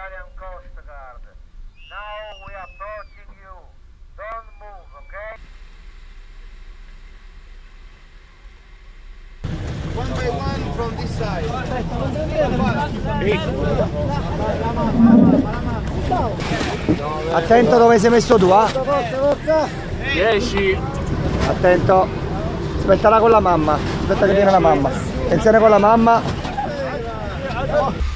Italian Coast Guard. Now we are approaching you. Don't move, okay? One by one from this side. Attento dove sei messo tu, 10. Attento. Aspettala con la mamma. Aspetta che viene la mamma. Attenzione con la mamma.